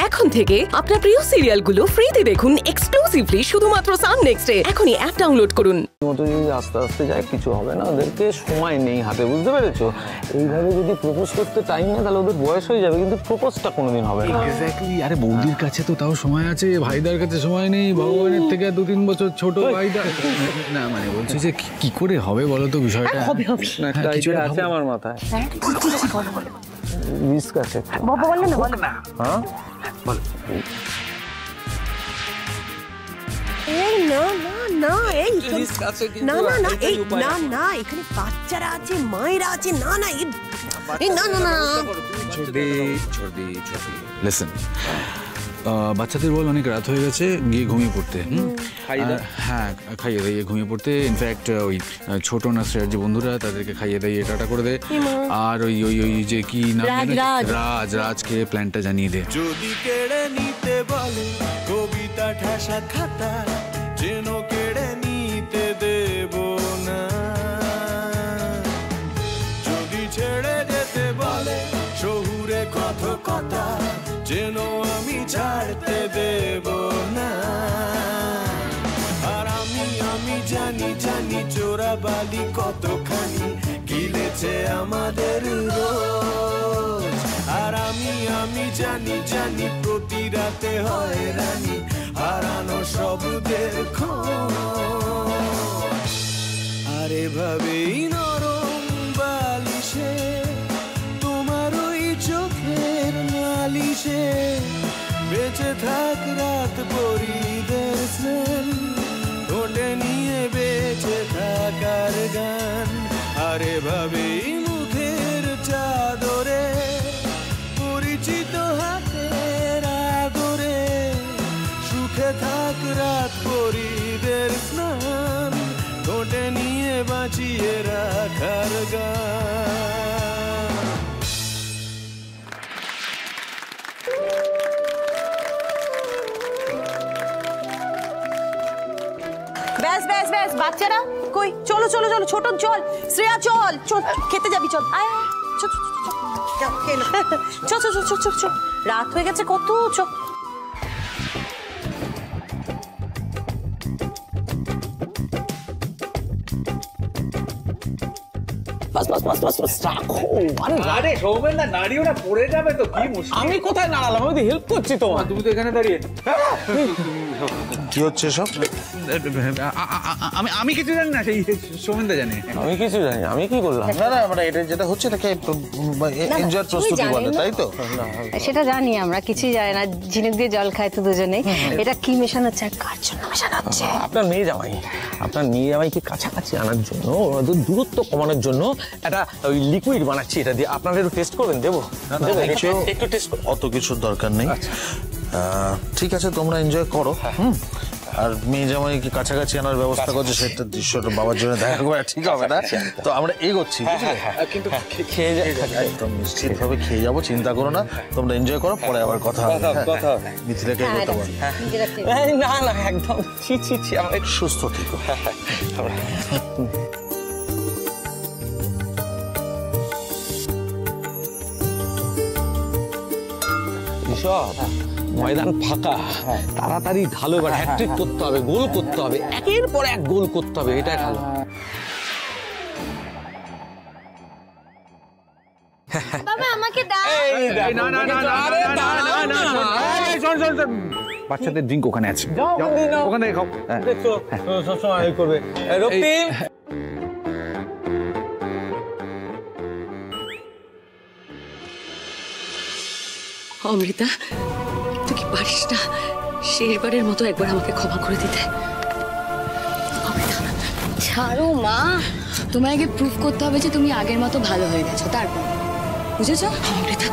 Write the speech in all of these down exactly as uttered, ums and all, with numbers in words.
এখন থেকে আপনার প্রিয় সিরিয়ালগুলো ফ্রিতে দেখুন এক্সক্লুসিভলি শুধুমাত্র সান নেক্সটে। এখনই অ্যাপ ডাউনলোড করুন। মতো যদি আস্তে আস্তে যায় কিছু হবে না, ওদেরকে সময় নেই হাতে, বুঝতে পেরেছো? এইভাবে যদি প্রপোজ করতে টাইম না তাহলে ওদের বয়স হয়ে যাবে, কিন্তু প্রপোজটা কোনোদিন হবে না। এক্স্যাক্টলি। আরে বৌদির কাছে তো তাও সময় আছে, ভাইদার কাছে সময় নেই, ভগবানের থেকে দু তিন বছর ছোট ভাইদা। না মানে বলছি যে কি করে হবে বলো তো বিষয়টা? হবে হবে না, একটা আইডিয়া আছে আমার মাথায়। রিস্ক আছে। বাবা বললে না, বলো না। হ্যাঁ বল। এই না না না, এই না না না, এই না না, এখানে বাচ্চারা আছে, মায়েরা আছে, না না, এই না না না। ছোট দে ছোট দে ছোট দে। লিসেন, বাচ্চাদের বল অনেক রাত হয়ে গেছে, গিয়ে ঘুমিয়ে পড়তে। হ্যাঁ খাইয়ে দিয়ে ঘুমিয়ে পড়তে। ইনফ্যাক্ট ওই ছোট নার্সের যে বন্ধুরা তাদেরকে খাইয়ে দিয়ে টাটা করে দে। আর ওই ওই ওই যে কি নাম, রাজ রাজকে প্ল্যানটা জানিয়ে দে। যদি কেড়ে নিতে বলে কবিতা ঠাসা খাতা, যেন কেড়ে নিতে দেব না। যদি ছেড়ে যেতে বলে শহুরে কথকতা, যেন আমি ছাড়তে দেব না। আর আমি আমি জানি জানি চোরাবালি কতখানি গিলেছে আমাদের রোজ। আর আমি আমি জানি জানি প্রতি রাতে হয় রানী হারানো শব্দের খোঁজ। আর এভাবেই নরম বালিশে তোমার ওই চোখের নালিশে বেঁচে থাক রাত পরিদের স্নেহ, ঠোঁটে নিয়ে বেঁচে থাকার গান। আর এভাবেই মুখের চাদরে পরিচিত হাতের আদরে সুখে থাক রাত পরিদের স্নান, ঠোঁটে নিয়ে বাঁচিয়ে রাখার গান। ব্যাস ব্যাস ব্যাস, বাচ্চারা কই? চলো চলো চলো, ছোট চল, শ্রেয়া চল, চল খেতে যাবি, চল আয়, চল চল চল চল চল চল, রাত হয়ে গেছে কত, চল। বাস বাস বাস বাস বাস, রাখো। আরে আরে সৌমেন না, নাড়িও না, পড়ে যাবে তো, কি মুশকিল। আমি কোথায় নাড়ালাম? আমি তো হেল্প করছি তোমার। তুমি তো এখানে দাঁড়িয়ে। কি হচ্ছে সব? আমি আমি কিছু জানি না, সেই সৌমেন দা জানে। আমি কিছু জানি, আমি কি করলাম? না না, মানে এটা যেটা হচ্ছে এটাকে এনজয়ের প্রস্তুতি বলে, তাই তো? সেটা জানি আমরা, কিছুই জানি না, ঝিনুক দিয়ে জল খাই তো দুজনেই। এটা কি মেশানো হচ্ছে আর কার জন্য মেশানো হচ্ছে? আপনার মেয়ে জামাই, আপনার মেয়ে জামাইকে কাছাকাছি আনার জন্য, ওদের দূরত্ব কমানোর জন্য একটা ওই লিকুইড বানাচ্ছি, এটা দিয়ে আপনারা একটু টেস্ট করবেন। দেবো একটু টেস্ট? অত কিছুর দরকার নেই, ঠিক আছে, তোমরা এনজয় করো। আর মেয়ে জামাইকে কাছাকাছি আনার ব্যবস্থা করছে, সেটা দৃশ্যটা বাবার জন্য দেখা করে ঠিক হবে না, তো আমরা এগোচ্ছি। কিন্তু খেয়ে যাই, একদম নিশ্চিত ভাবে খেয়ে যাবো, চিন্তা করো না, তোমরা এনজয় করো, পরে আবার কথা হবে। মিথিলাকে করতে পারো না না, একদম ছি ছি ছি, আমরা একটু সুস্থ থেকো। ময়দান ফাঁকা, তাড়াতাড়ি ঢালো, এবার হ্যাট্রিক করতে হবে, গোল করতে হবে, একের পর এক গোল করতে হবে, এটাই খেলো। বাবা আমাকে দাও। না না না না না না, শোন শোন শোন, বাচ্চাদের ড্রিঙ্ক ওখানে আছে, ওখানে থেকে খাও। দেখছো সবসময় এই করবে। রক্তিম, অমৃতা, তুই কি পারিস না শেষবারের মতো একবার আমাকে ক্ষমা করে দিতে? ছাড়ো মা, তোমায় আগে প্রুফ করতে হবে যে তুমি আগের মতো ভালো হয়ে গেছো, তারপর বুঝেছো? অমৃতা,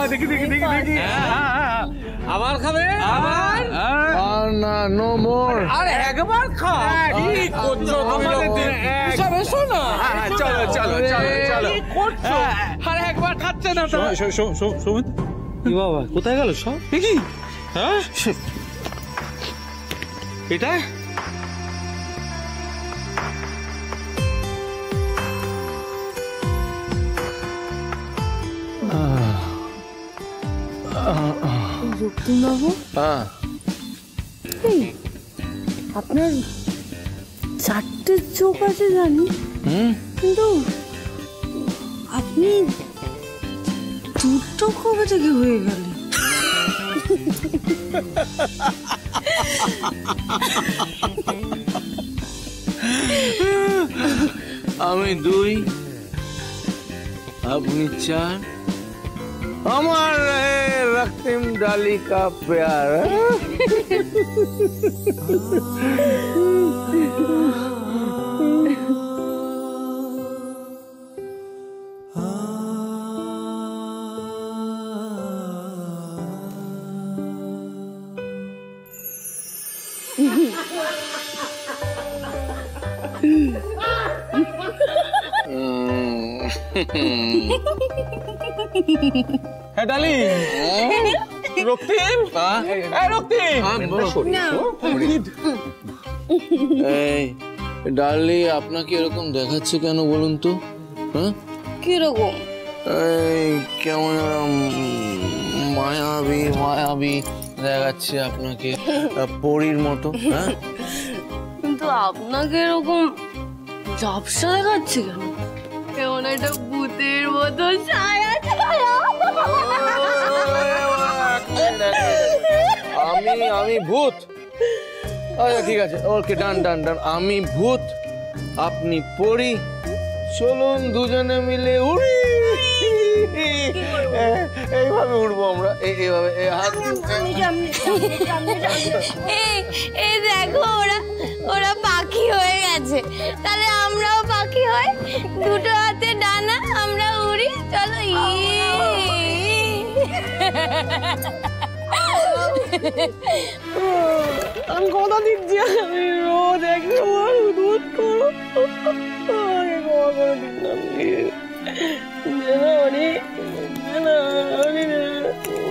দেখি দেখি দেখি দেখি আবার খাবে আবার আর না নো মোর আরে একবার খা কি করছো তুমি লোকটি সব এসো না চলো চলো চলো চলো কি করছো আরে একবার খাচ্ছে না তো সৌমিত কি বাবা কোথায় গেল সব কি হ্যাঁ এটা রক্তিমবাবু হ্যাঁ আপনার চারটে চোখ আছে জানি কিন্তু আপনি দুটো কবে থেকে হয়ে গেলেন? আমি দুই আপনি চার আমার রক্তিম ডালি কা প্यार হ্যাঁ ডালি রক্তিম এই রক্তিম এই ডালি আপনাকে এরকম দেখাচ্ছে কেন বলুন তো? হ্যাঁ কিরকম? এই কেমন মায়াবী মায়াবী দেখাচ্ছে আপনাকে, পরীর মতো। হ্যাঁ কিন্তু আপনাকে এরকম ঝাপসা দেখাচ্ছে কেন? কেমন একটা ভূতের মতো ছায়া ছায়া। আমি আমি ভূত? আচ্ছা ঠিক আছে, ওকে ডান ডান ডান। আমি ভূত, আপনি পরী, চলুন দুজনে মিলে উড়ি। এইভাবে উড়বো আমরা, এইভাবে হাত। এই দেখো ওরা ওরা পাখি হয়ে গেছে, তাহলে আমরাও পাখি হই, দুটো হাতে ডানা, আমরা উড়ি, চলো। আমি কথা দিচ্ছি আমি রোজ একবার দুধ করো আমাকে ক্ষমা করে দিন।